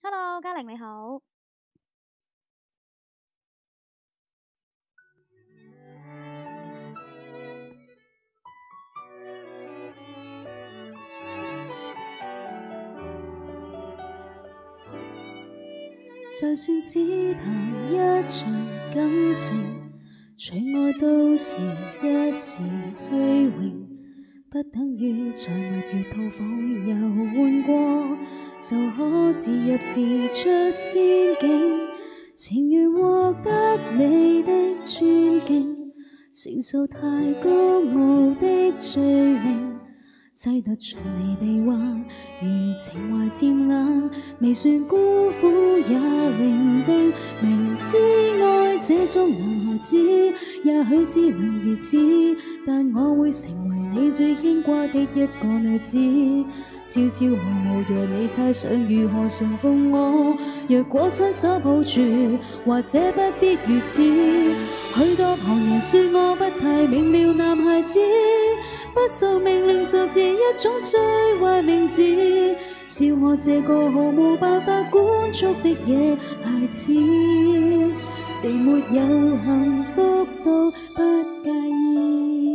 Hello，嘉玲你好。 就算只談一場感情，隨愛都是一時虛榮，不等於在蜜月套房遊玩過，就可自入自出仙境。情願獲得你的尊敬，承受太高傲的罪名。擠得進你臂彎，如情懷漸冷，未算孤苦也伶仃。明知愛這種男孩子，也許只能如此，但我會成為你最牽掛的一個女子。朝朝暮暮讓你猜想如何馴服我，若果親手抱住，或者不必如此。許多旁人說我不太明了男孩子，不受命令就是一種最壞名字，笑我這個毫無辦法管束的野孩子，你沒有幸福都不介意。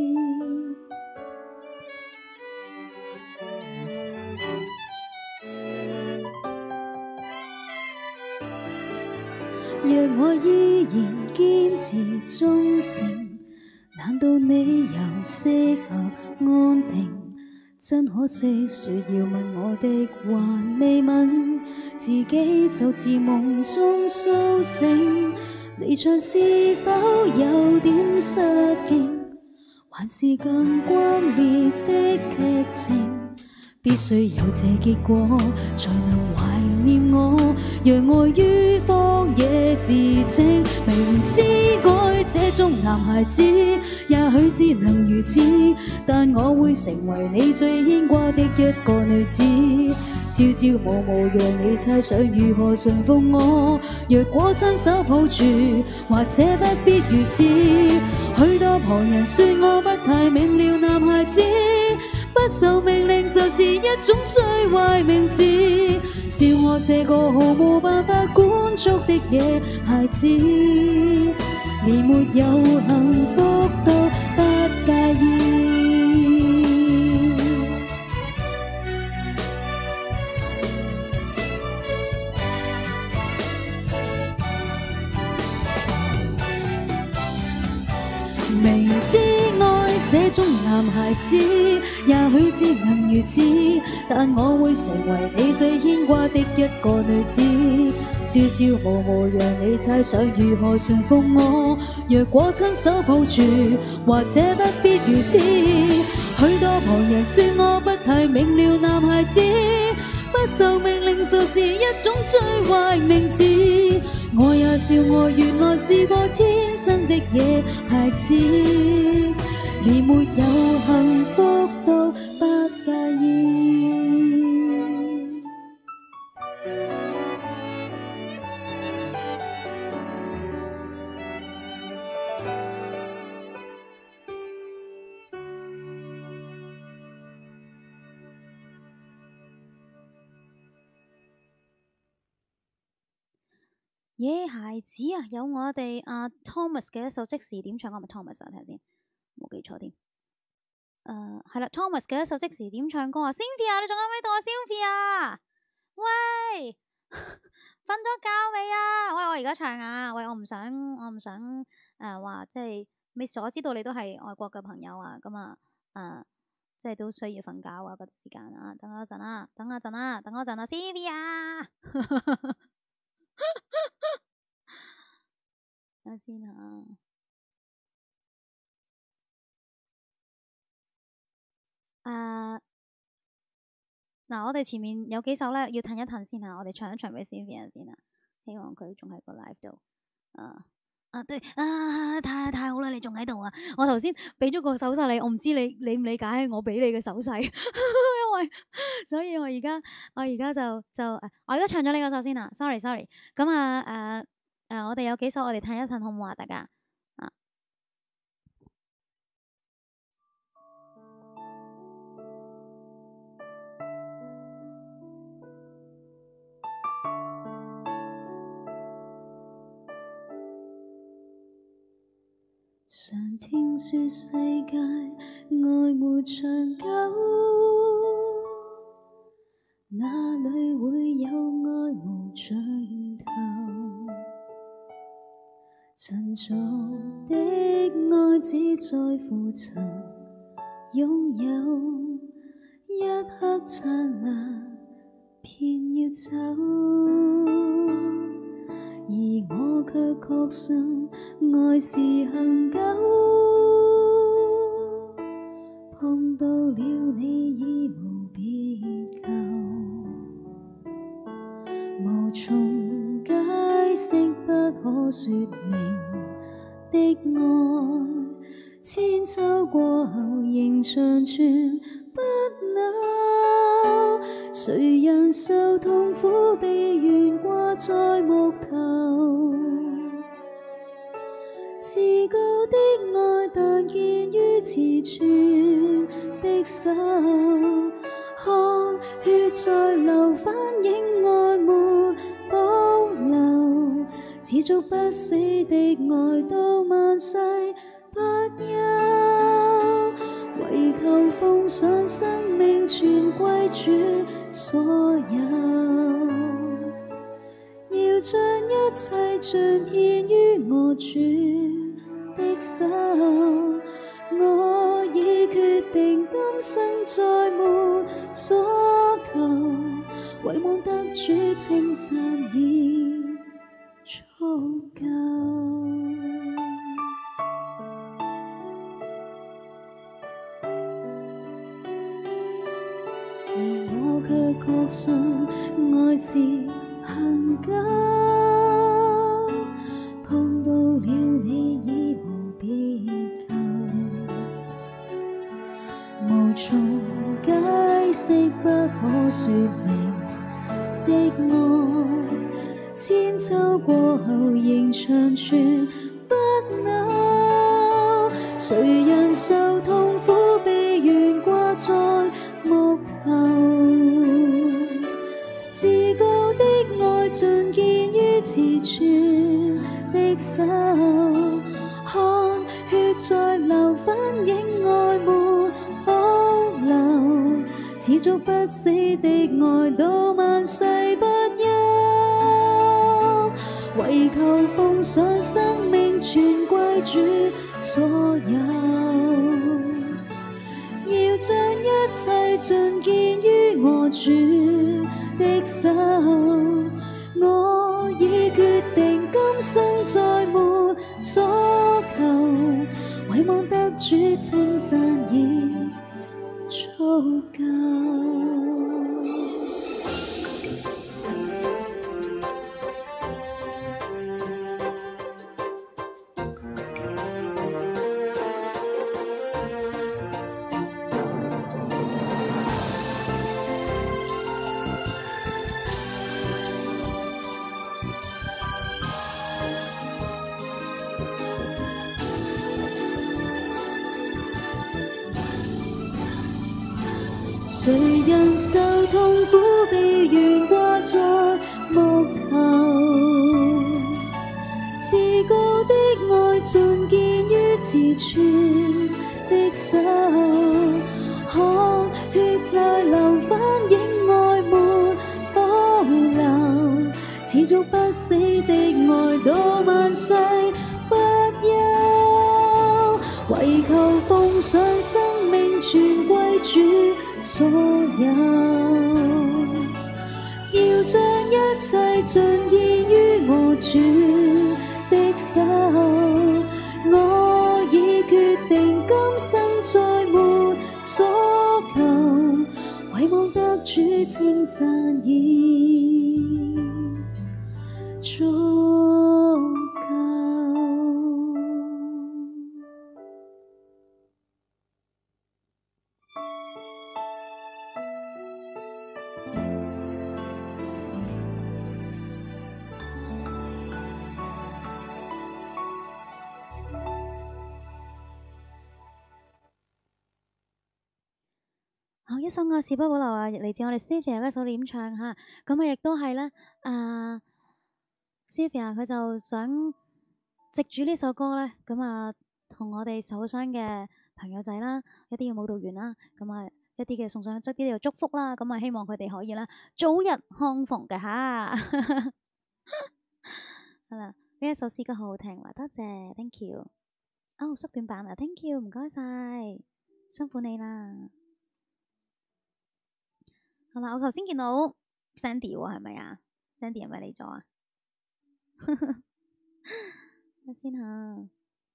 若我依然堅持忠誠，難道你又適合安定？真可惜，說要問我的還未問，自己就自夢中甦醒。離場是否有點失敬，還是更轟烈的劇情？必須有這結果，才能懷念我，讓愛於荒野自清。明知愛這種男孩子，也許只能如此，但我會成為你最牽掛的一個女子。朝朝暮暮讓你猜想如何馴服我，若果親手抱住，或者不必如此。許多旁人說我不太明了男孩子，不受命令就是一種最壞名字，笑我這個毫無辦法管束的野孩子，你沒有幸福都不介意。明知愛這種男孩子，也許只能如此，但我會成為你最牽掛的一個女子。朝朝暮暮讓你猜想如何馴服我，若果親手抱住，或者不必如此。許多旁人說我不太明了男孩子，不受命令就是一種最壞名字。我也笑我原來是個天生的野孩子，連沒有幸福都不介意。 野孩子啊，有我哋阿 Thomas 嘅一首即時點唱，我係咪 Thomas 啊？睇下先，冇記錯添。係啦，Thomas 嘅一首即時點唱歌啊，Cynthia 你仲喺唔喺度啊？Cynthia，喂，瞓咗覺未啊？喂，我而家唱啊，喂，我唔想話即係 miss 咗，知道你都係外國嘅朋友啊，咁啊即係都需要瞓覺啊個時間啊，等我一陣啊，等我一陣啊，Cynthia。等下先嚇。嗱，我哋前面有幾首咧，要褪一褪先嚇，我哋唱一唱俾 Cynthia 先啊，希望佢仲喺個 live 度。對太好啦，你仲喺度啊！我頭先俾咗個手勢你，我唔知你理唔理解我俾你嘅手勢，因為所以我而家我而家唱咗呢個首先啊，sorry。咁我哋有幾首我哋褪一褪好唔好啊？大家常聽說世界愛沒長久，哪裏會有愛無盡頭？陳俗的愛只在乎曾擁有，一刻燦爛便要走，而我卻確信愛是恒久，碰到了你已無別舊，無從解釋不可說明的愛，千秋過後仍長存不朽，誰人受痛苦被懸掛在木頭，至高的愛但見於詞存的手，看血在流，反映愛沒保留，持續不死的愛到萬世不休，唯求奉上生命全歸主所有，要將一切盡獻於我主的手，我已決定今生再沒所求，唯望得主稱讚已足夠。而我卻確信愛是恒久，碰到了你已無別舊，無從解釋不可說明的愛，千秋過後仍長存不朽，誰人受痛苦被懸掛在木頭，至高的愛盡見於詞存的手，看血在流，反映愛沒保留，持續不死的愛到萬世不休，唯求奉上生命全歸主所有，要將一切盡見於我主的手，我已決定今生再沒所求，唯望得主稱讚已足夠。誰人受痛苦被懸掛在木頭，至高的愛盡見於詞存的手，看血在流，反映愛沒保留，持續不死的愛到萬世不休，唯求奉上生命全歸主所有，要將一切盡獻於我主的手，我已決定今生再沒所求，唯望得主稱讚已足夠。 好，一首愛是不保留啊，嚟自我哋 Sylvia 嘅一首點唱嚇，咁啊亦都係咧，Sylvia 佢就想藉住呢首歌咧，咁啊同我哋受傷嘅朋友仔啦，一啲嘅舞蹈員啦，咁啊一啲嘅送上一啲嘅祝福啦，咁啊希望佢哋可以啦早日康復嘅嚇。好啦，呢一首詩歌好好聽啦，多謝 thank you。哦，縮短版啊 thank you，唔該晒，辛苦你啦。好啦，我頭先見到 Sandy 喎，係咪啊？Sandy 係咪嚟咗啊？睇先嚇。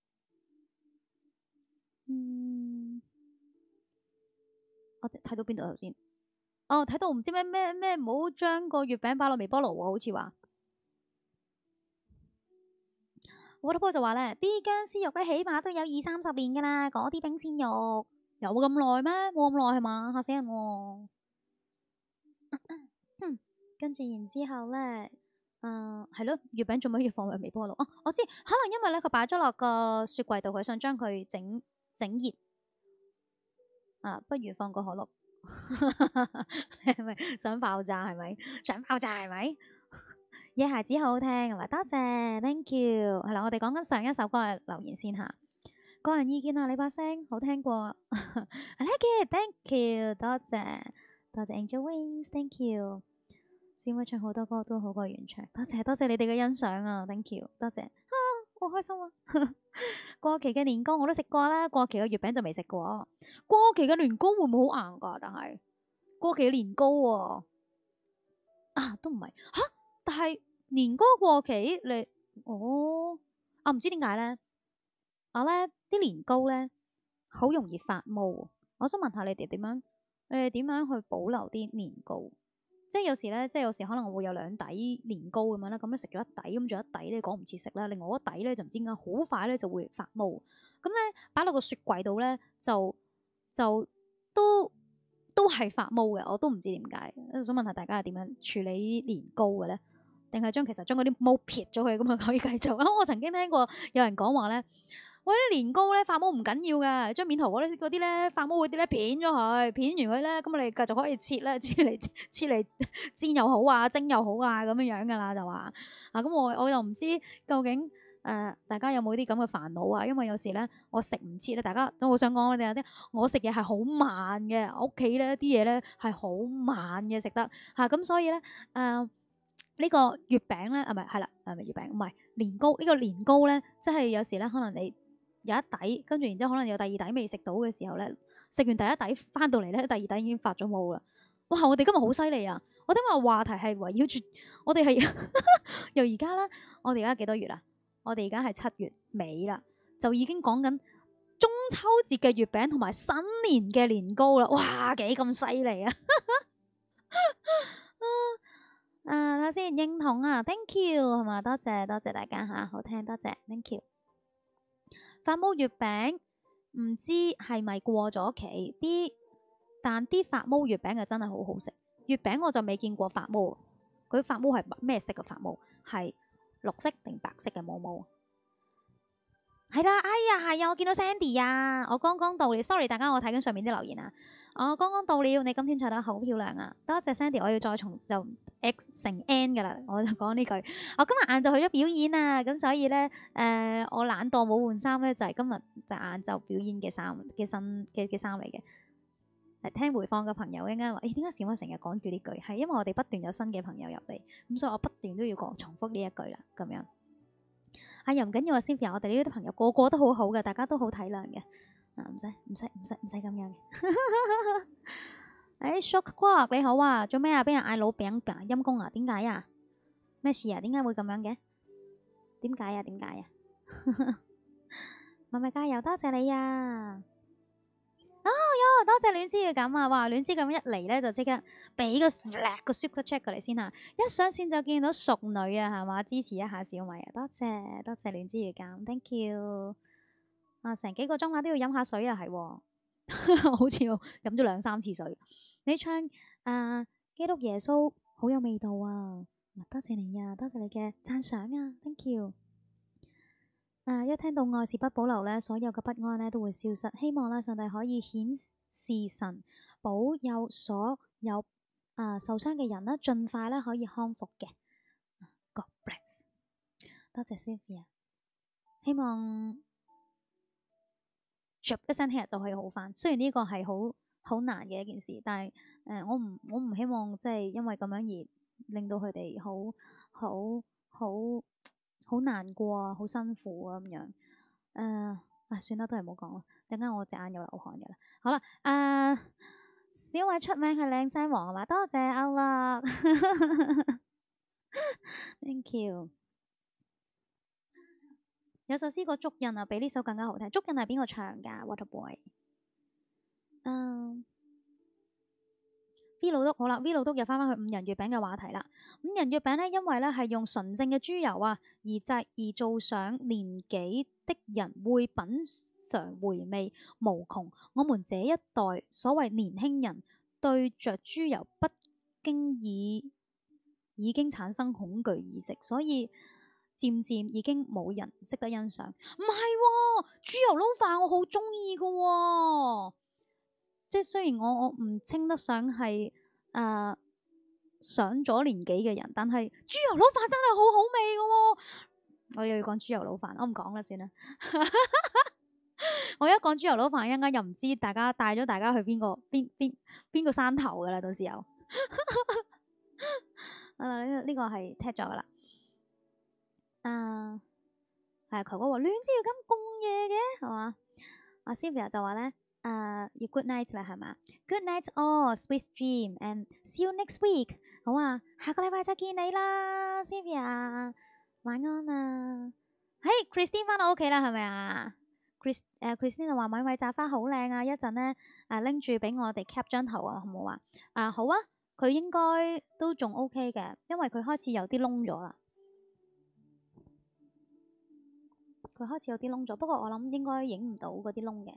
我睇到邊度頭先？哦，睇到唔知咩，唔好將個月餅擺落微波爐喎，好似話。Waterboy 就話咧，啲僵屍肉咧起碼都有20-30年㗎啦，嗰啲冰鮮肉有咁耐咩？冇咁耐係嘛？嚇死人喎！跟住然之後咧，係咯，月餅做乜要放入微波爐？哦，我知，可能因為咧佢擺咗落個雪櫃度，佢想將佢整熱。不如放個可樂。你係咪想爆炸？係咪想爆炸？係咪？野孩子好好聽，係咪？多謝 ，thank you。係啦，我哋講緊上一首歌嘅留言先嚇。個人意見啊，你把聲好聽過。I like it，thank you，多謝 Angel Wings，thank you。小妹唱好多歌都好過原唱，多謝你哋嘅欣賞啊 ，thank you，多謝。好開心啊！過期嘅年糕我都食過啦，過期嘅月餅就未食過。過期嘅年糕會唔會好硬㗎？但係過期嘅年糕喎，都唔係嚇。但係年糕過期你唔知點解咧？我咧啲年糕咧好容易發毛。我想問下你哋點樣去保留啲年糕？即係有時可能會有兩底年糕咁樣啦，咁你食咗一底，咁仲有一底咧講唔切食啦，另外一底咧就唔知點解好快咧就會發毛，咁咧擺落個雪櫃度咧就都係發毛嘅，我都唔知點解。想問下大家係點樣處理年糕嘅咧？定係將嗰啲毛撇咗佢咁啊可以繼續？我曾經聽過有人講話咧。喂，啲年糕咧發毛唔緊要㗎，將面頭嗰啲咧發毛嗰啲咧片咗佢，片完佢咧，咁你繼續可以切嚟煎又好啊，蒸又好啊，咁樣㗎啦就話咁我又唔知究竟大家有冇啲咁嘅煩惱啊？因為有時咧我食唔切咧，大家都好想講我哋有啲我食嘢係好慢嘅，我屋企咧啲嘢咧係好慢嘅食得咁所以咧呢個月餅咧係咪月餅？唔係年糕，呢個年糕咧，即係有時咧可能你。有一底，跟住然之後可能有第二底未食到嘅時候咧，食完第一底翻到嚟咧，第二底已經發咗毛啦。哇！我哋今日好犀利啊！我聽話話題係圍繞住我哋係由而家啦，我哋而家幾多月啊？我哋而家係7月尾啦，就已經講緊中秋節嘅月餅同埋新年嘅年糕啦。哇！幾咁犀利啊！睇下先認同啊 ，thank you 係嘛？多謝大家嚇，好聽多謝 ，thank you。發毛月餅唔知係咪過咗期但啲發毛月餅就真係好好食。月餅我就未見過發毛，佢發毛係咩色嘅發毛？係綠色定白色嘅毛毛？係啦，哎呀，係啊，我見到 Sandy 啊，我剛剛到了 ，sorry 大家，我睇緊上面啲留言啊，我剛剛到了，你今天唱得好漂亮啊，多謝 Sandy，我要再從就 X 乘 N 噶啦，我就講呢句，我今日晏晝去咗表演啊，咁所以咧我懶惰冇換衫咧，就係今日就晏晝表演嘅衫嘅新嘅衫嚟嘅。聽回放嘅朋友應該話：點解小妹成日講住呢句？係因為我哋不斷有新嘅朋友入嚟，咁所以我不斷都要重複呢一句啦，咁樣。又唔緊要啊 Cynthia，我哋呢啲朋友個個都好好嘅，大家都好體諒嘅，唔使咁樣嘅。Shock Quark 你好啊，做咩啊？俾人嗌老餅餅陰公啊？點解啊？咩事啊？點解會咁樣嘅？點解啊？咪加油，多謝你啊！多謝戀之嘅咁啊！哇，戀之咁一嚟咧就即刻俾個 super check 過嚟先嚇，一上線就見到熟女啊，係嘛？支持一下小米啊！多謝戀之嘅咁 ，thank you。成幾個鐘啦，都要飲下水啊，係好似我飲咗2-3次水。你唱基督耶穌好有味道啊！多謝你啊，多謝你嘅讚賞啊 ，thank you。一聽到愛是不保留咧，所有嘅不安咧都會消失。希望咧上帝可以顯示神保佑所有受傷嘅人咧，盡快咧可以康復嘅。God bless。多謝 Sylvia。希望啜一聲聽日就可以好翻。雖然呢個係好難嘅一件事，但係我唔希望即係因為咁樣而令到佢哋好難過啊，好辛苦啊咁樣。算啦，都係唔好講啦。陣間我隻眼又流汗嘅啦。好啦，小偉出名係靚聲王係嘛？多謝歐樂，thank you。有首詩個足印啊，比呢首更加好聽。足印係邊個唱㗎 ？Waterboy。V 老督好啦 ，V 老督又翻返去五仁月餅嘅話題啦。五仁月餅呢，因為呢係用純正嘅豬油啊，而做上年紀的人會品嚐回味無窮。我們這一代所謂年輕人對着豬油不經意已經產生恐懼意識，所以漸漸已經冇人識得欣賞。唔係喎，豬油撈飯我好中意㗎喎。即係雖然我唔稱得上係上咗年紀嘅人，但係豬油撈飯真係好好味㗎喎。我又要講豬油撈飯，我唔講啦，算啦。我一講豬油撈飯，一陣間又唔知大家帶咗大家去邊個山頭㗎啦，到時候。呢個係踢咗㗎啦。係球哥話亂知要咁供嘢嘅係嘛？阿 Sylvia 就話咧。要 good night 啦，係嘛 ？Good night all, sweet dream, and see you next week。好啊，下個禮拜再見你啦，Sylvia，晚安啊。Christine 翻到屋企啦，係咪啊？Christine 話米雜花好靚啊，一陣咧拎住俾我哋 cap 張頭啊，好唔好啊？好啊，佢應該都仲 OK 嘅，因為佢開始有啲窿咗啦。佢開始有啲窿咗，不過我諗應該影唔到嗰啲窿嘅。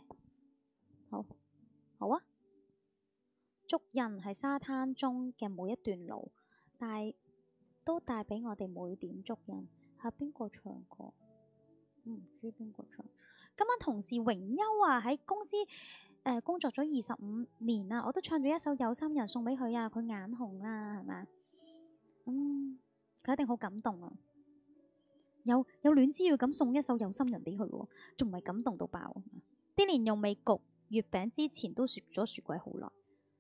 好啊！足印係沙灘中嘅每一段路，都帶俾我哋每點足印。係邊個唱過？唔知邊個唱。今晚同事榮休啊，喺公司工作咗25年啦，我都唱咗一首《有心人》送俾佢啊，佢眼紅啦，係咪？佢一定好感動啊！有戀之要咁送一首《有心人》俾佢喎，仲唔係感動到爆？啲蓮蓉未焗月餅之前都雪咗雪櫃好耐，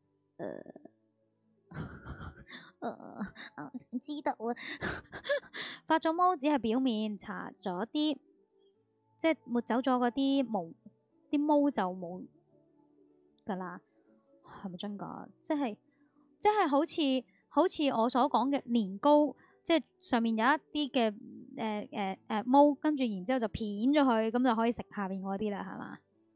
知道啊。發咗毛只係表面，搽咗啲即係抹走咗嗰啲毛，啲毛就冇噶啦。係咪真㗎？即係好似我所講嘅年糕，即係上面有一啲嘅毛，跟住然之後就片咗佢，咁就可以食下面嗰啲啦，係嘛？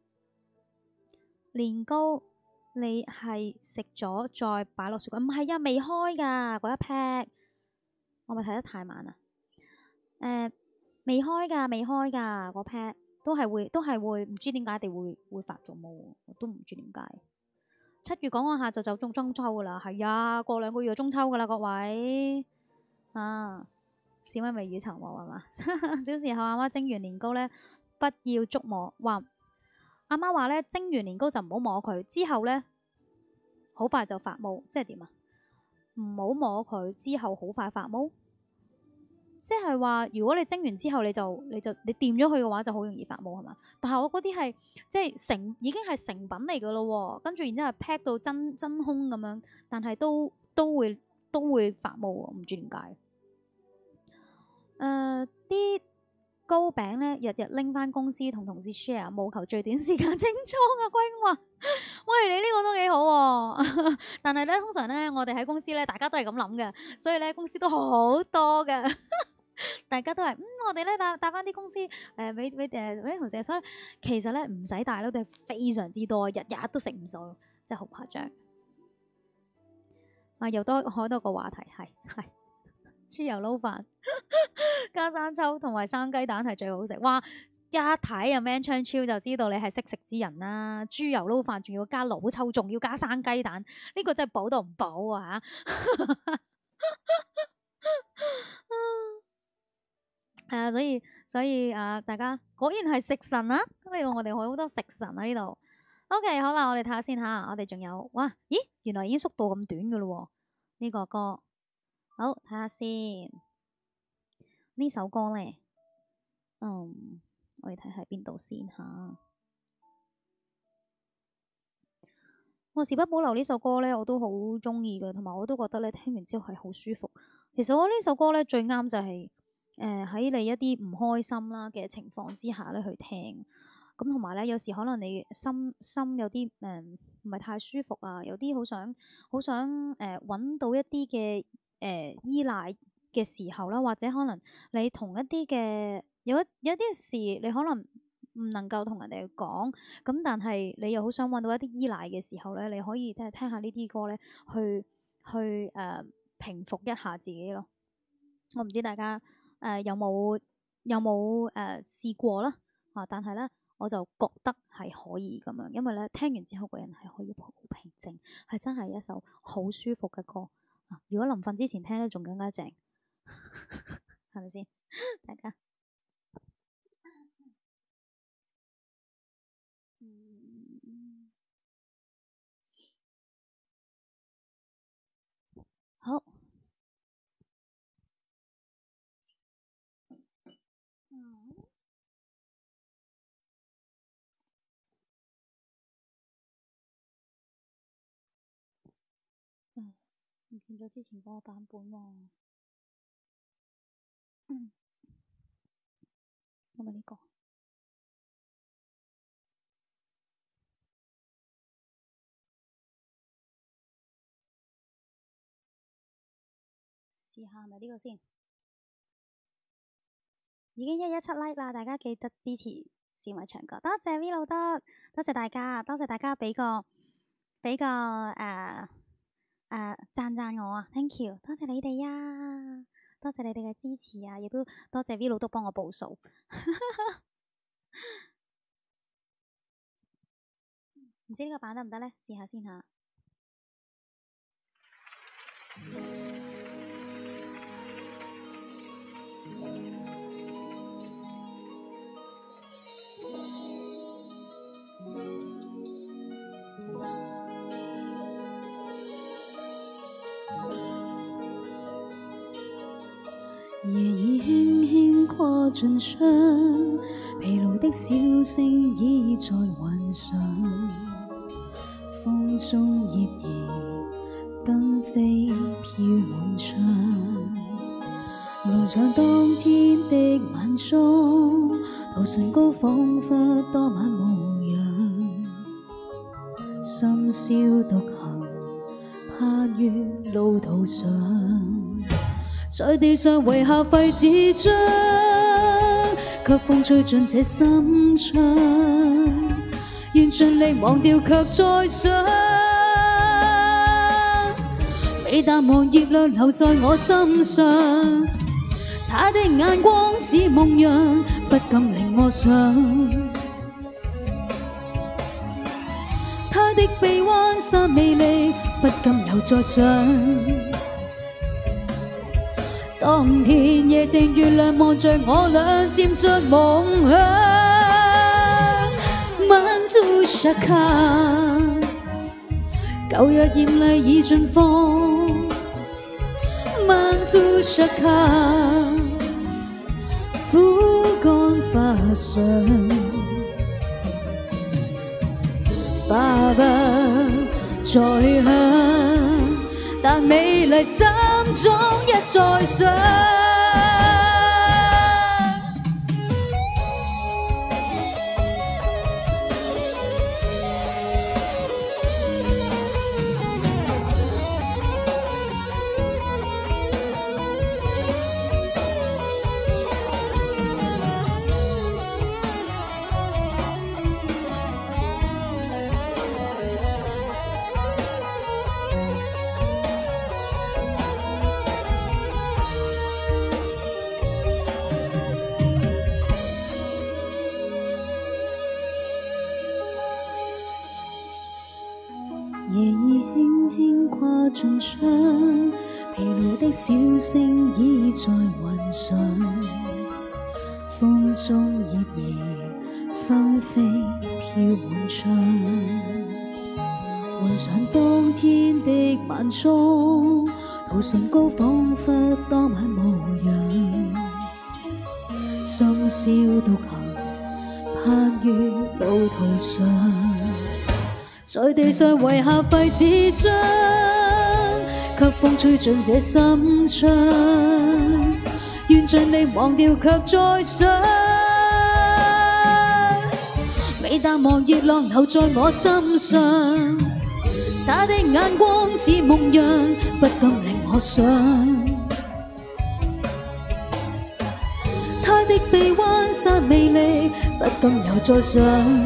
年糕你係食咗再擺落雪櫃？唔係啊，未開㗎嗰一 pack，我咪睇得太慢啦。未開㗎嗰 pack，都係會唔知點解地會發咗毛，我都唔知點解。7月講下就中秋㗎啦，係啊，過2個月就中秋㗎啦，各位啊，小米未雨綢繆係嘛？小時候阿媽蒸完年糕咧，不要觸摸，阿媽話咧，蒸完年糕就唔好摸佢，之後咧好快就發毛，即係點啊？唔好摸佢之後好快發毛，即係話如果你蒸完之後你掂咗佢嘅話就好容易發毛係嘛？但係我嗰啲係即係已經係成品嚟㗎咯，跟住然之後 pack 到真空咁樣，但係都會發毛喎，唔知點解。啲糕餅咧，日日拎翻公司同同事 share，務求最短時間清倉啊！龜公話：喂，你呢個都幾好喎。但係咧，通常咧，我哋喺公司咧，大家都係咁諗嘅，所以咧，公司都好多嘅。大家都係我哋咧帶翻啲公司俾啲同事，所以其實咧唔使帶咯，都係非常之多，日日都食唔數，真係好誇張。又開多個話題，係豬油撈飯加生抽同埋生雞蛋係最好食。哇！一睇啊 Man Chan Chiu 就知道你係識食之人啦。豬油撈飯仲要加老抽，仲要加生雞蛋，呢個真係補到唔補啊嚇！所以大家果然係食神啊！呢度我哋好多食神啊呢度。OK， 好啦，我哋睇下先嚇，我哋仲有哇？咦，原來已經縮到咁短㗎咯喎！呢個歌。好，睇下先呢首歌咧，我哋睇下邊度先吓。 我時不保留呢首歌咧，我都好中意嘅，同埋我都覺得咧聽完之後係好舒服。其實我呢首歌咧最啱就係喺你一啲唔開心啦嘅情況之下咧去聽。咁同埋咧，有時可能你心有啲唔係太舒服啊，有啲好想揾到一啲嘅依賴嘅時候啦，或者可能你同一啲嘅有一啲事，你可能唔能夠同人哋講，咁但係你又好想揾到一啲依賴嘅時候咧，你可以聽下呢啲歌咧，去平復一下自己咯。我唔知大家有冇試過啦啊，但係咧我就覺得係可以咁樣，因為咧聽完之後個人係可以好平靜，係真係一首好舒服嘅歌啊！如果臨瞓之前聽咧，仲更加正，係咪先？大家好。唔見咗之前嗰個版本喎。係咪呢個？試下係咪呢個先？已經117 like 啦，大家記得支持小米唱歌。多謝 V 老德，多謝大家，多謝大家俾個讚我啊 ，thank you，多謝你哋呀，多謝你哋嘅支持啊，亦都多謝 V 老督幫我報數。唔知呢個版得唔得呢？試下先嚇。 夜已輕輕跨進窗，疲勞的小星倚在雲上，風中葉兒紛飛飄滿窗，路上當天的晚鐘，途唇膏彷彿當晚模樣，深宵獨行，盼於路途上。在地上遺下廢紙張，卻風吹進這心窗，願盡力忘掉卻再想，未淡忘熱淚留在我心上，他的眼光似夢樣，不禁令我想，他的臂彎散魅力，不禁又再想。當天夜靜月亮望着我倆漸着夢鄉，滿足沙卡，舊日豔麗已盡放，滿足沙卡，枯乾髮上，花不再香。但美麗心中一再想，夜已輕輕跨進窗，疲勞的小星倚在雲上，風中葉兒紛飛飄滿窗，換上當天的晚鐘，塗唇膏彷彿當晚模樣，深宵獨行，盼於路途上。 在地上遺下廢紙張，給風吹進這心窗，願將你忘掉卻再想，未淡忘熱浪留在我心上，他的眼光似夢樣，不禁令我想，他的臂彎散魅力，不禁又再想。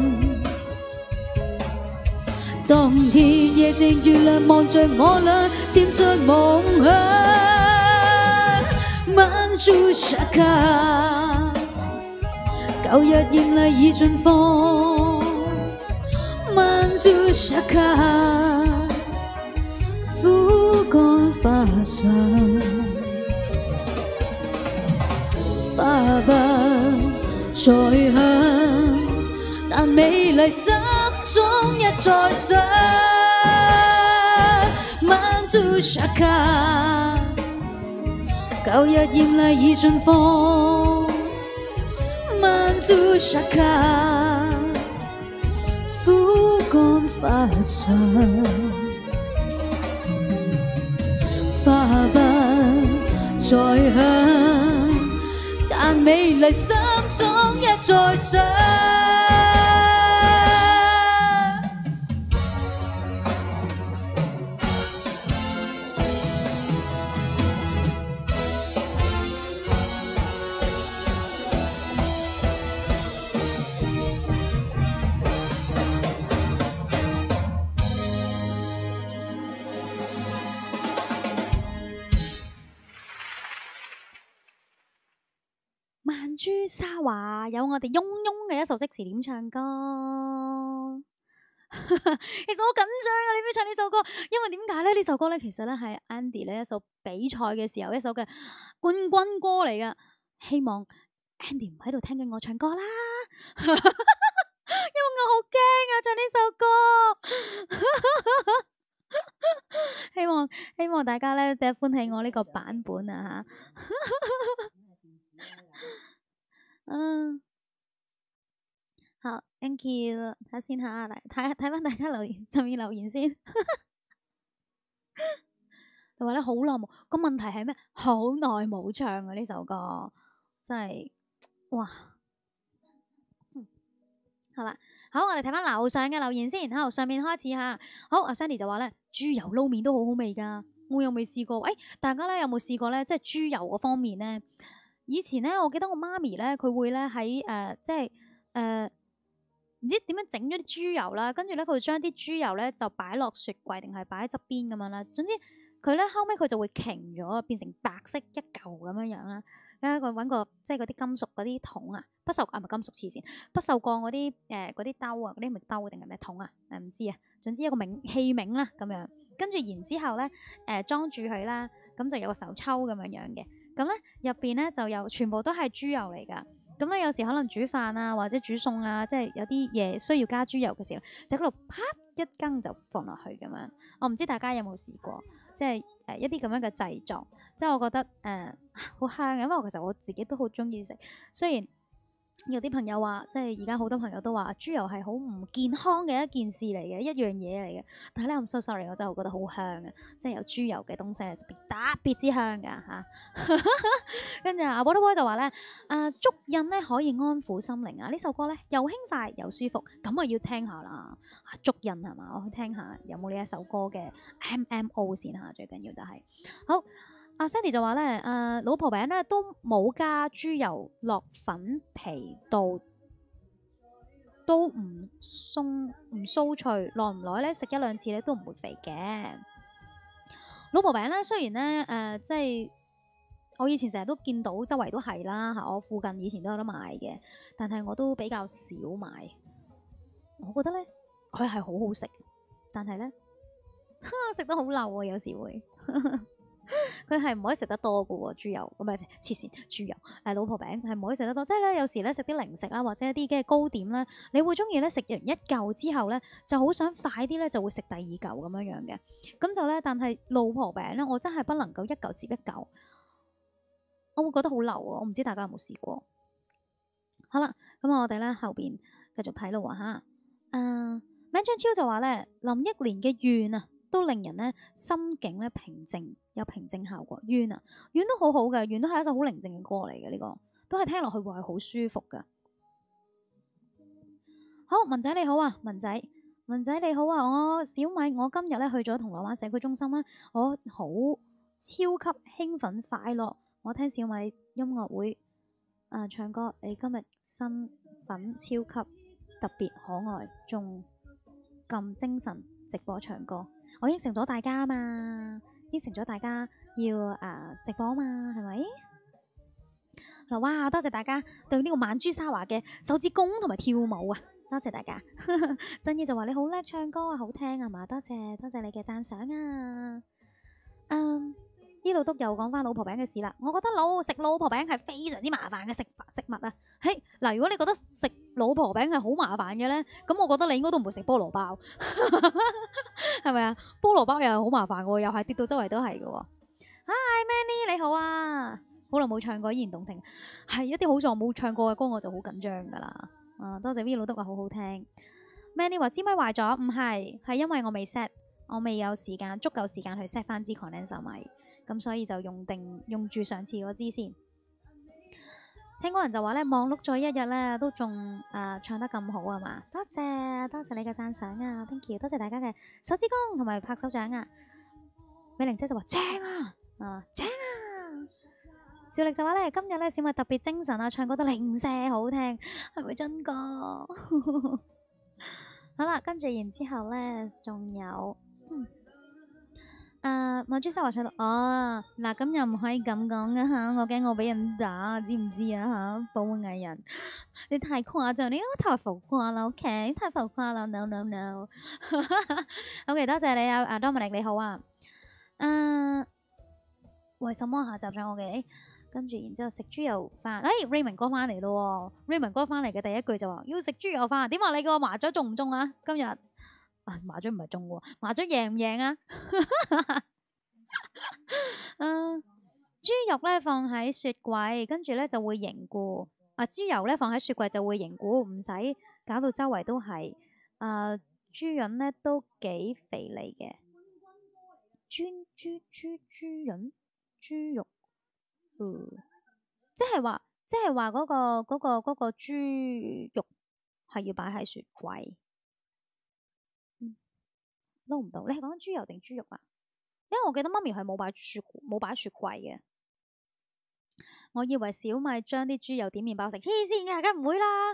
當天夜靜月亮望着我倆，漸着夢想。曼珠沙卡，舊日豔麗已盡放。曼珠沙卡，枯乾花上，花不再香，但美麗心中一再想。曼珠沙卡，舊日豔麗已盡放。曼珠沙卡，枯乾花上，花不再香，但美麗心中一再想。 曼珠沙華有我哋嗡嗡嘅一首即時點唱歌。其實好緊張啊！你邊唱呢首歌？因為點解咧？呢首歌咧，其實咧係 Andy 咧一首比賽嘅時候一首嘅冠軍歌嚟噶。希望 Andy 唔喺度聽緊我唱歌啦，因為我好驚啊唱呢首歌。希望大家咧歡喜我呢個版本啊吓。嗯，好 ，thank you，睇下先吓，嚟睇翻大家留言上面留言先。同埋咧，好耐冇個問題係咩？好耐冇唱啊呢首歌，真係哇！好啦，好，我哋睇翻樓上嘅留言先，好，上面開始吓。好，阿 Sandy 就話咧，豬油撈麵都好好味噶，我有未試過？大家咧有冇試過咧？即係豬油嗰方面咧？以前咧，我記得我媽咪咧，佢會咧喺即係唔知點樣整咗啲豬油啦，跟住咧佢會將啲豬油咧就擺落雪櫃定係擺喺側邊咁樣啦。總之佢咧後尾佢就會瓊咗，變成白色一嚿咁樣樣啦。跟住佢揾個即係嗰啲金屬嗰啲桶啊，不鏽唔係金屬黐線，不鏽鋼嗰啲嗰啲兜啊，嗰啲係咪兜定係咩桶啊？唔知啊，總之一個器皿啦咁樣。跟住然之後咧裝住佢啦，咁就有個手抽咁樣樣嘅。咁咧入邊咧就有全部都係豬油嚟㗎。咁咧有時可能煮飯啊或者煮餸啊，即係有啲嘢需要加豬油嘅時候，就喺度啪一羹就放落去咁樣。我唔知大家有冇試過，即係一啲咁樣嘅製作，即係我覺得好香嘅，因為其實我自己都好中意食，雖然有啲朋友話，即係而家好多朋友都話豬油係好唔健康嘅一件事嚟嘅，一樣嘢嚟嘅。但係咧，I'm so sorry，我真係覺得好香啊！即係有豬油嘅東西係特別之香㗎嚇。跟住阿 Boy 就話咧，足印咧可以安撫心靈啊！呢首歌咧又輕快又舒服，咁啊要聽下啦。足印係嘛？我去聽下有冇呢一首歌嘅 MMO 先嚇，最緊要就係好。阿 Sandy 就話咧，老婆餅咧都冇加豬油落粉皮度，都唔酥脆，耐唔耐咧食一兩次咧都唔會肥嘅。老婆餅咧雖然咧即係我以前成日都見到周圍都係啦嚇，我附近以前都有得賣嘅，但係我都比較少買。我覺得咧佢係好好食，但係咧食得好漏啊，有時會。佢係唔可以食得多嘅喎，豬油咁咪黐線豬油老婆餅係唔可以食得多，即係咧有時咧食啲零食啦或者一啲嘅糕點咧，你會中意咧食完一嚿之後咧就好想快啲咧就會食第二嚿咁樣樣嘅，咁就咧但係老婆餅咧我真係不能夠一嚿接一嚿，我會覺得好流啊！我唔知大家有冇試過。好啦，咁我哋咧後邊繼續睇咯喎嚇， Man 張超就話咧，林憶蓮嘅怨啊，都令人咧心境咧平靜，有平靜效果。怨啊，怨都好好嘅，怨都係一首好寧靜嘅歌嚟嘅，呢個都係聽落去會係好舒服噶。好，文仔你好啊，文仔你好啊，我小米，我今日咧去咗銅鑼灣社區中心啦，我好超級興奮快樂，我聽小米音樂會唱歌，你今日身份超級特別可愛，仲咁精神直播唱歌，我應承咗大家嘛，應承咗大家要直播嘛，係咪？嗱，哇！多謝大家對呢個曼珠沙華嘅手指公同埋跳舞啊！多謝大家。真嘢就話你好叻唱歌啊，好聽啊嘛，多謝你嘅讚賞啊！呢度都又講翻老婆餅嘅事啦。我覺得食老婆餅係非常之麻煩嘅食物啊。嘿，嗱，如果你覺得食老婆餅係好麻煩嘅咧，咁我覺得你應該都唔會食菠蘿包，係咪啊？菠蘿包又係好麻煩嘅，又係跌到周圍都係嘅。Hi Manny 你好啊！好耐冇唱過，依然動聽。係一啲好似我冇唱過嘅歌，我就好緊張噶啦。多謝 V 老都話好好聽。Manny 話支咪壞咗，唔係，係因為我未 set，我未有時間足夠時間去 set 翻支 condenser 咪，咁所以就用住上次嗰支先。聽嗰人就話咧，忙碌咗一日咧，都仲唱得咁好啊嘛！多謝你嘅讚賞啊 ，thank you， 多謝大家嘅手指公同埋拍手掌啊！美玲姐就話正啊，正啊！趙力就話咧，今日咧小米特別精神啊，唱歌都零舍好聽，係咪真噶？好啦，跟住然之後咧，仲有曼珠沙華唱到嗱，咁又唔可以咁講噶吓，我驚我俾人打，知唔知啊吓？保護藝人，你太誇張，你太浮誇啦，OK，太浮誇啦 ，no no no，OK，多謝你啊，Dominic 你好啊，為什麼下集唱我嘅？跟住然之後食豬油飯，Raymond 哥翻嚟咯，Raymond 哥翻嚟嘅第一句就話要食豬油飯，點話你個麻雀中唔中啊？今日麻雀唔係中喎，麻雀贏唔贏啊？豬肉咧放喺雪櫃，跟住咧就會凝固。豬油咧放喺雪櫃就會凝固，唔使搞到周圍都係。豬潤咧都幾肥膩嘅，豬潤豬肉。即係話嗰個豬肉係要擺喺雪櫃，撈唔到。你係講緊豬油定豬肉啊？因為我記得媽咪係冇擺雪櫃嘅。我以為小米將啲豬油點麵包食，黐線嘅，梗唔會啦。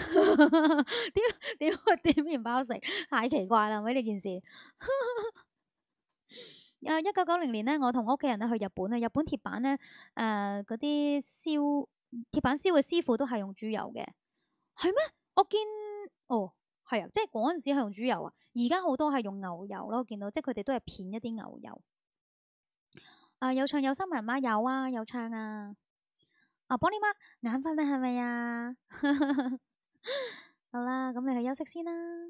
點會點麵包食？太奇怪啦！呢件事。1990年咧，我同屋企人咧去日本啊，日本鐵板咧嗰啲鐵板燒嘅師傅都係用豬油嘅，係咩？我見係啊，即係嗰陣時係用豬油啊，而家好多係用牛油咯，我見到即係佢哋都係片一啲牛油。有唱有新聞嗎？有啊，有唱啊。幫你媽眼瞓啦，係咪啊？好啦，咁你去休息先啦。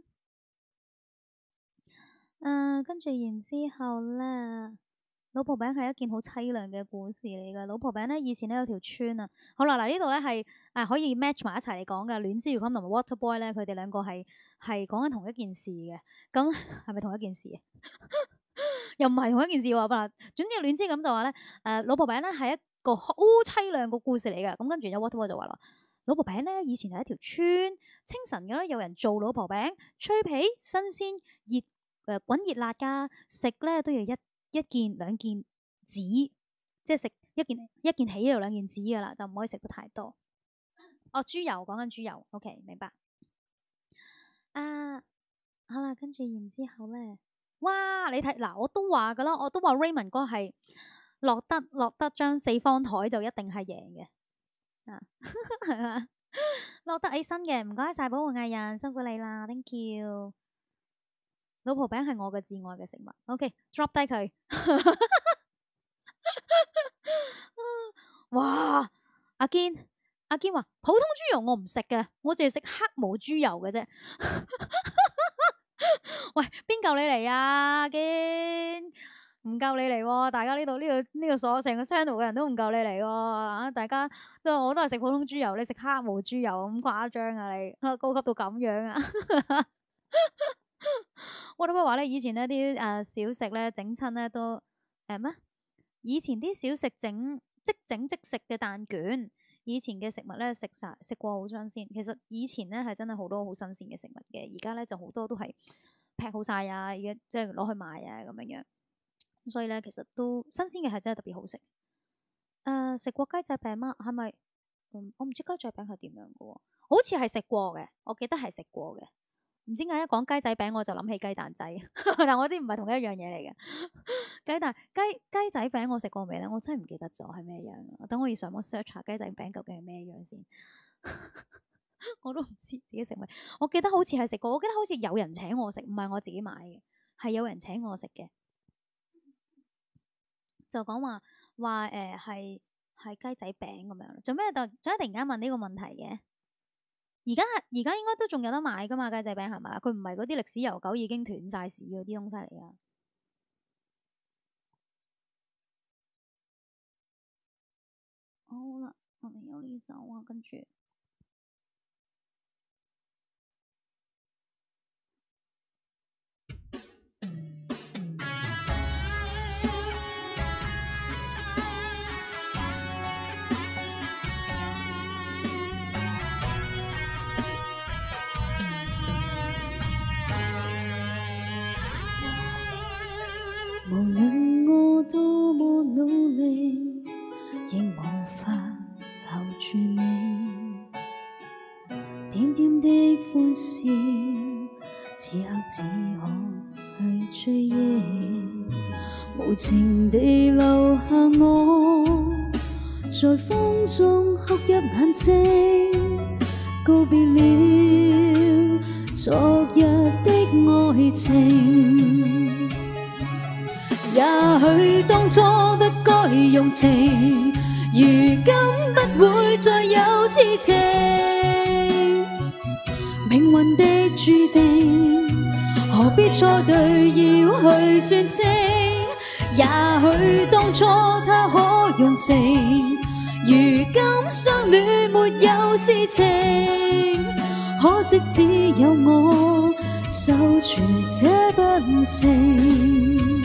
跟住然之後咧，老婆餅係一件好凄涼嘅故事嚟噶。老婆餅咧以前咧有條村啊。好啦，嗱呢度咧係可以 match 埋一齊嚟講噶。戀之如琴同埋 Waterboy 咧，佢哋兩個係講緊同一件事嘅。咁係咪同一件事啊？又唔係同一件事喎。嗱，總之戀之咁就話咧，老婆餅咧係一個好凄涼個故事嚟噶。咁跟住有 Waterboy 就話啦，老婆餅咧以前係一條村，清晨嘅咧有人做老婆餅，脆皮新鮮熱。滾熱辣噶，食咧都要一件兩件紙，即係食一件起就兩件紙噶啦，就唔可以食得太多。豬油講緊豬油 ，OK 明白。好啦，跟住然之後咧，哇！你睇嗱，我都話噶啦，我都話 Raymond 哥係落得張四方台就一定係贏嘅係嘛？落得起身嘅，唔該晒保護藝人，辛苦你啦 ，thank you。老婆餅係我嘅至愛嘅食物。OK，drop 低佢。哇！阿堅話普通豬油我唔食嘅，我淨係食黑毛豬油嘅啫。喂，邊夠你嚟啊？阿堅唔夠你嚟喎！大家呢個所成個 channel 嘅人都唔夠你嚟喎！大家我都係食普通豬油，你食黑毛豬油咁誇張啊你？高級到咁樣啊？ 我諗嘅話咧，以前呢啲小食咧整親咧都咩？以前啲小食即整即食嘅蛋卷，以前嘅食物咧食過好新鮮。其實以前咧係真係好多好新鮮嘅食物嘅，而家咧就好多都係劈好晒啊，而家即係攞去賣啊咁樣樣。所以咧其實都新鮮嘅係真係特別好食。食過雞仔餅嗎？係咪？我唔知雞仔餅係點樣嘅喎，好似係食過嘅，我記得係食過嘅。唔知點解一講雞仔餅我就諗起雞蛋仔，但我知唔係同一樣嘢嚟嘅。雞仔餅我食過未咧？我真係唔記得咗係咩樣。等我要上網 search 下雞仔餅究竟係咩樣先。我都唔知自己食未。我記得好似係食過，我記得好似有人請我食，唔係我自己買嘅，係有人請我食嘅。就講話係雞仔餅咁樣。做咩突然間問呢個問題嘅？而家應該都仲有得買噶嘛，雞仔餅係咪？佢唔係嗰啲歷史悠久已經斷晒市嗰啲東西嚟噶。好啦，我哋有呢首啊，跟住無論我多麼努力，仍無法留住你。點點的歡笑，此刻只可去追憶。無情地留下我，在風中哭泣眼睛，告別了昨日的愛情。也許當初不該用情，如今不會再有痴情。命運的注定，何必錯對要去算清？也許當初他可用情，如今相戀沒有事情。可惜只有我守住這份情。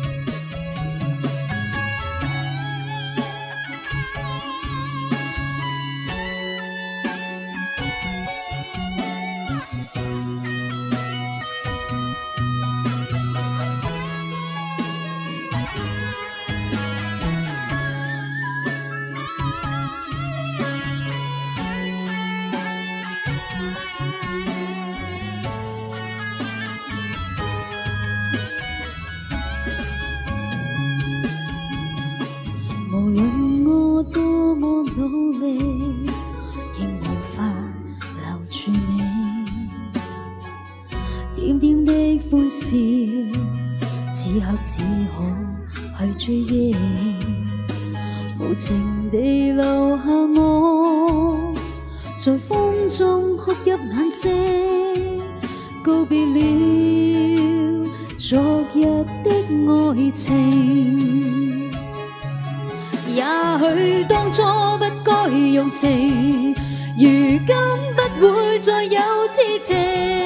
無論我多麼努力，仍無法留住你。點點的歡笑，此刻只可去追憶。無情地留下我，在風中哭泣眼睛，告別了昨日的愛情。也許當初不該用情，如今不會再有痴情。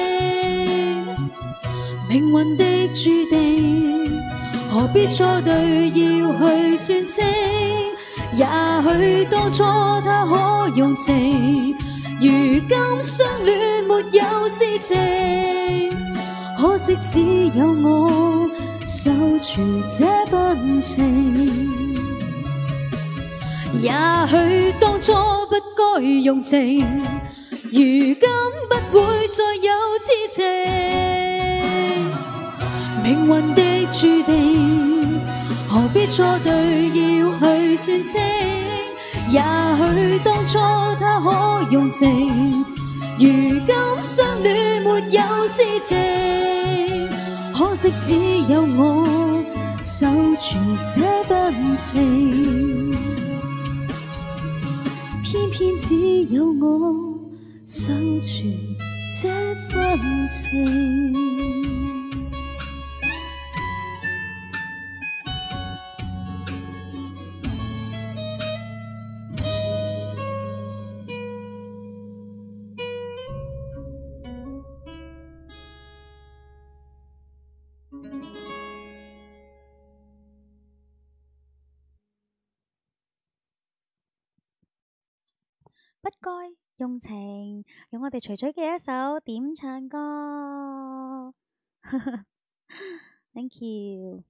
命運的注定，何必錯對要去算清？也許當初他可用情，如今相戀沒有事情。可惜只有我守住這份情。也許當初不該用情，如今不會再有痴情。命運的注定，何必錯對要去算清？也許當初他可用情，如今相戀沒有事情。可惜只有我守住這份情。偏偏只有我守住這份情。 不該用情，用我哋徐徐嘅一首點唱歌。Thank you，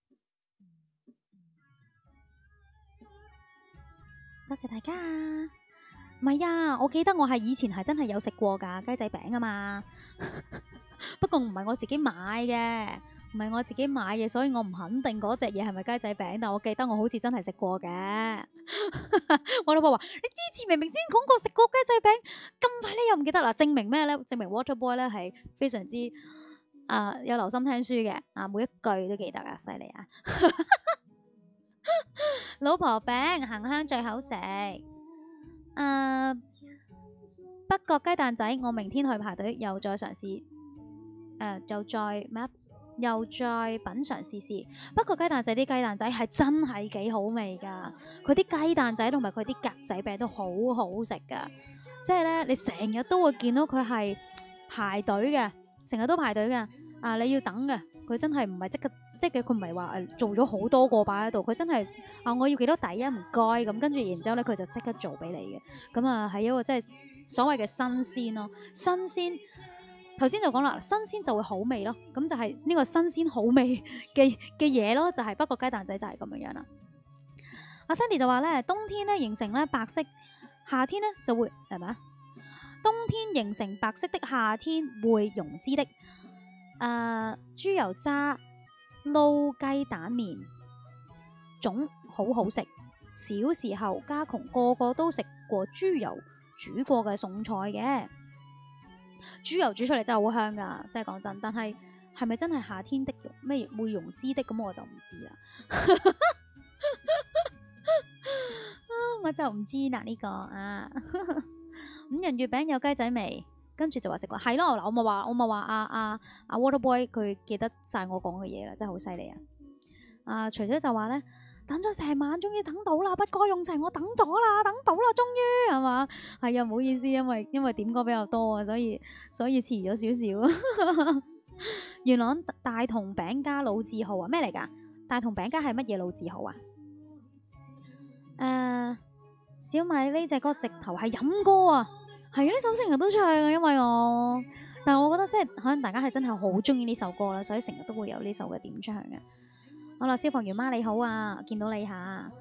多謝大家。唔係啊，我記得我係以前係真係有食過㗎雞仔餅啊嘛，不過唔係我自己買嘅，唔係我自己買嘅，所以我唔肯定嗰隻嘢係咪雞仔餅，但我記得我好似真係食過嘅。我老婆話：你之前明明先講過食過雞仔餅，咁快你又唔記得啦？證明咩咧？證明 Waterboy 咧係非常之有留心聽書嘅啊，每一句都記得啊，犀利啊！老婆餅恒香最好食。北角雞蛋仔，我明天去排隊，又再嘗試，又再品嘗試試。北角雞蛋仔啲雞蛋仔係真係幾好味㗎，佢啲雞蛋仔同埋佢啲格仔餅都好好食㗎，即係咧你成日都會見到佢係排隊嘅，成日都排隊嘅。你要等嘅，佢真係唔係即刻。即係佢唔係話做咗好多個擺喺度，佢真係我要幾多底啊？唔該咁，跟住然之後咧，佢就即刻做俾你嘅。咁係一個即係所謂嘅新鮮咯。新鮮頭先就講啦，新鮮就會好味咯。咁就係呢個新鮮好味嘅嘢咯，就係北角雞蛋仔就係咁樣啦。阿 Sandy 就話咧，冬天咧形成咧白色，夏天咧就會係咪啊？冬天形成白色的夏天會溶脂的。豬油渣。撈雞蛋麵總好好食，小時候家窮個個都食過豬油煮過嘅餸菜嘅，豬油煮出嚟真係好香噶，真係講真。但係係咪真係夏天的咩會溶脂的咁我就唔知啦。我就唔知啦呢個啊。五仁月餅有雞仔味。跟住就話食過，係咯，嗱我咪話阿 Waterboy 佢記得晒我講嘅嘢啦，真係好犀利啊！除咗就話咧，等咗成晚，終於等到啦，不該用情，我等咗啦，等到啦，終於係嘛？係啊，唔好意思，因為點歌比較多啊，所以遲咗少少。元朗大同餅家老字號啊，咩嚟㗎？大同餅家係乜嘢老字號啊？小米呢隻歌直頭係飲歌啊！係啊，呢首成日都唱嘅，因為但係我覺得即係可能大家係真係好中意呢首歌啦，所以成日都會有呢首嘅點唱嘅。好啦，消防員媽你好啊，見到你下，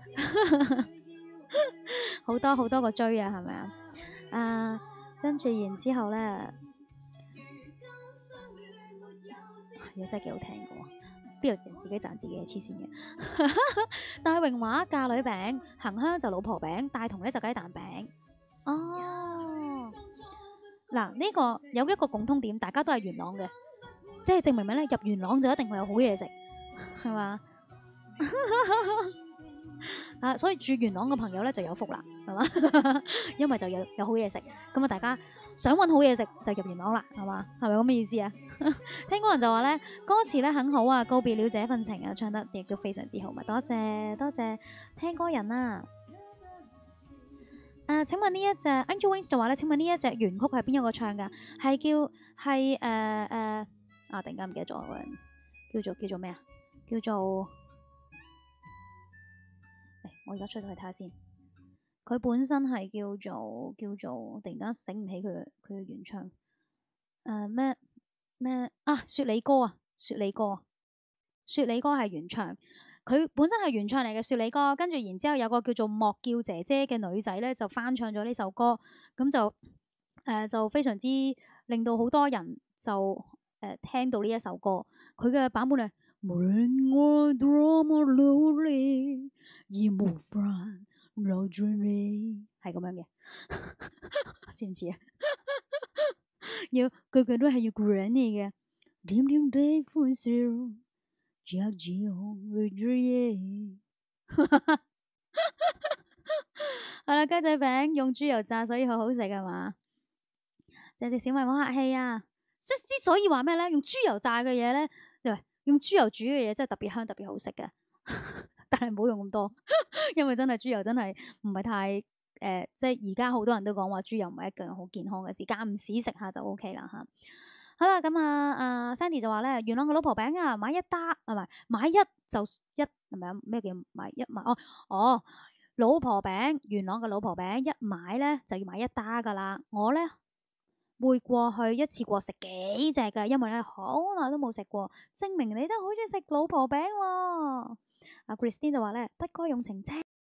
好多個追啊，係咪啊？跟住然之後咧，係真係幾好聽嘅喎，邊度自己讚自己嘅黐線嘅。大榮華嫁女餅，恒香就老婆餅，大同咧就雞蛋餅。哦，嗱呢個有一個共通點，大家都係元朗嘅，即係證明咩咧？入元朗就一定會有好嘢食，係嘛？所以住元朗嘅朋友咧就有福啦，係嘛？因為就有好嘢食，咁啊大家想搵好嘢食就入元朗啦，係嘛？係咪咁嘅意思啊？聽歌人就話咧，歌詞咧很好啊，告別了這份情啊，唱得亦都非常之好，咪多謝聽歌人啊！請問呢一隻 Angel Wings 就話咧，請問呢一隻原曲係邊一個唱㗎？係突然間唔記得咗個人，叫做咩啊？叫做我而家出咗去睇下先。佢本身係叫做，突然間醒唔起佢嘅原唱。咩雪梨歌啊，雪梨歌係原唱。佢本身係原唱嚟嘅雪梨歌，跟住然之後有個叫做莫叫姐姐嘅女仔咧，就翻唱咗呢首歌，咁就非常之令到好多人就聽到呢一首歌。佢嘅版本係無論我多麼努力，已無法留住你，係咁樣嘅，知唔知啊？句句都係要 grand 嘅，甜甜地歡笑。係啦，雞仔餅用豬油炸，所以好好食係嘛？謝謝小米，唔好客氣啊！之所以話咩咧？用豬油炸嘅嘢咧，用豬油煮嘅嘢真係特別香，特別好食嘅。但係唔好用咁多，因為真係豬油真係唔係太即係而家好多人都講話豬油唔係一件好健康嘅事，間唔時食下就 OK 啦嚇。好啦，咁Sandy 就話咧，元朗嘅老婆餅買一打，唔係買一就一，係咪啊？咩叫買一買？哦， 老婆餅，元朗嘅老婆餅一買呢就要買一打噶啦。我呢會過去一次過食幾隻㗎，因為呢好耐都冇食過，證明你真係好中意食老婆餅喎。阿 Christine 就話呢，不該用情車。